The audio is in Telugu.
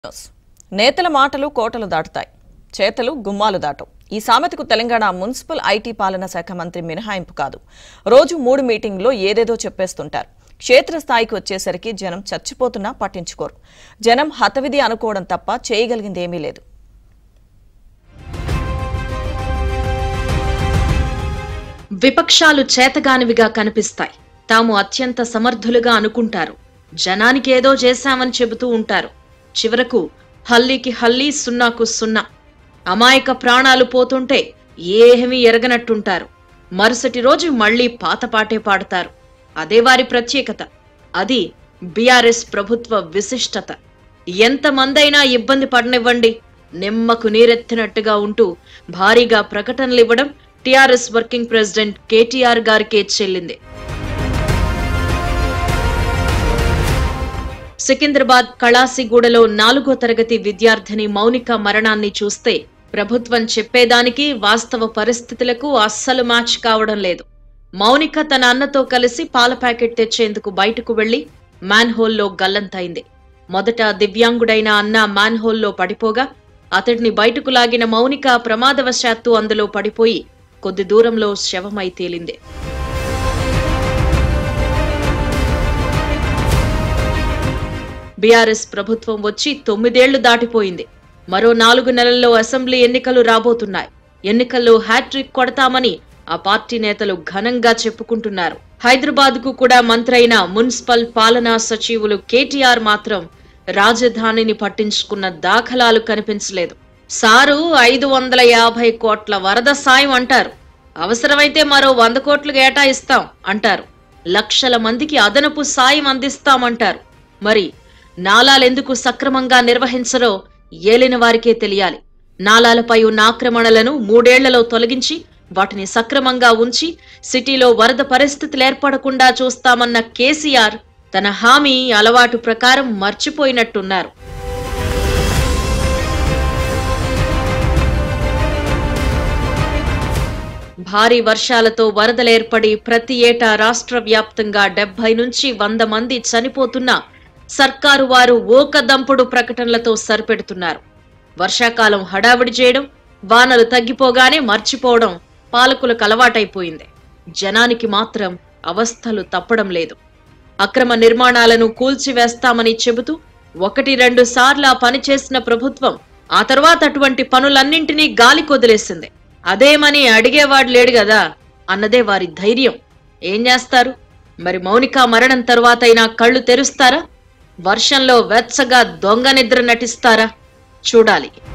నేతల మాటలు కోటలు దాటుతాయి, చేతలు గుమ్మాలు దాటవు. ఈ సామెతకు తెలంగాణ మున్సిపల్ ఐటీ పాలనా శాఖ మంత్రి మినహాయింపు కాదు. రోజు 3 మీటింగ్లో ఏదేదో చెప్పేస్తుంటారు. క్షేత్రస్థాయికి వచ్చేసరికి జనం చచ్చిపోతున్నా పట్టించుకోరు. జనం హతవిధి అనుకోవడం తప్ప చేయగలిగిందేమీ లేదు. విపక్షాలు చేతగానివిగా కనిపిస్తాయి. తాము అత్యంత సమర్థులుగా అనుకుంటారు. జనానికి ఏదో చేశామని చెబుతూ ఉంటారు. చివరకు హల్లీకి హల్లీ, సున్నాకు సున్నా. అమాయక ప్రాణాలు పోతుంటే ఏమీ ఎరగనట్టుంటారు. మరుసటి రోజు మళ్లీ పాతపాటే పాడతారు. అదే వారి ప్రత్యేకత. అది బీఆర్ఎస్ ప్రభుత్వ విశిష్టత. ఎంతమందైనా ఇబ్బంది పడనివ్వండి, నిమ్మకు నీరెత్తినట్టుగా ఉంటూ భారీగా ప్రకటనలివ్వడం టీఆర్ఎస్ వర్కింగ్ ప్రెసిడెంట్ KTR గారికే చెల్లింది. సికింద్రాబాద్ కళాసిగూడలో 4వ తరగతి విద్యార్థిని మౌనిక మరణాన్ని చూస్తే ప్రభుత్వం చెప్పేదానికి వాస్తవ పరిస్థితులకు అస్సలు మ్యాచ్ కావడం లేదు. మౌనిక తన అన్నతో కలిసి పాల ప్యాకెట్ తెచ్చేందుకు బయటకు వెళ్లి మ్యాన్హోల్లో గల్లంతైంది. మొదట దివ్యాంగుడైన అన్న మ్యాన్హోల్లో పడిపోగా అతడిని బయటకు లాగిన మౌనిక ప్రమాదవశాత్తు అందులో పడిపోయి కొద్ది దూరంలో శవమై తేలింది. బీఆర్ఎస్ ప్రభుత్వం వచ్చి 9 ఏళ్లు దాటిపోయింది. మరో 4 నెలల్లో అసెంబ్లీ ఎన్నికలు రాబోతున్నాయి. ఎన్నికల్లో హ్యాట్రిక్ కొడతామని ఆ పార్టీ నేతలు ఘనంగా చెప్పుకుంటున్నారు. హైదరాబాద్ కు కూడా మంత్రి అయిన మున్సిపల్ పాలనా సచివులు KTR మాత్రం రాజధానిని పట్టించుకున్న దాఖలాలు కనిపించలేదు. సారు 550 కోట్ల వరద సాయం అంటారు. అవసరమైతే మరో 100 కోట్లు కేటాయిస్తాం అంటారు. లక్షల మందికి అదనపు సాయం అందిస్తామంటారు. మరి నాలాలెందుకు సక్రమంగా నిర్వహించరో ఏలిన వారికే తెలియాలి. నాలాలపై ఉన్న ఆక్రమణలను 3 ఏళ్లలో తొలగించి వాటిని సక్రమంగా ఉంచి సిటీలో వరద పరిస్థితులు ఏర్పడకుండా చూస్తామన్న కేసీఆర్ తన హామీ అలవాటు ప్రకారం మర్చిపోయినట్టున్నారు. భారీ వర్షాలతో వరదలేర్పడి ప్రతి ఏటా రాష్ట్ర వ్యాప్తంగా 70 నుంచి 100 మంది చనిపోతున్నా సర్కారు వారు ఓకదంపుడు ప్రకటనలతో సరిపెడుతున్నారు. వర్షాకాలం హడావిడి చేయడం, వానలు తగ్గిపోగానే మర్చిపోవడం పాలకులకు అలవాటైపోయింది. జనానికి మాత్రం అవస్థలు తప్పడం లేదు. అక్రమ నిర్మాణాలను కూల్చివేస్తామని చెబుతూ 1-2 సార్లు ఆ పని చేసిన ప్రభుత్వం ఆ తర్వాత అటువంటి పనులన్నింటినీ గాలి కొదిలేసింది. అదేమని అడిగేవాడు లేడు గదా అన్నదే వారి ధైర్యం. ఏం చేస్తారు మరి? మౌనిక మరణం తరువాతైనా కళ్ళు తెరుస్తారా? వర్షంలో వెచ్చగా దొంగ నిద్ర నటిస్తారా? చూడాలి.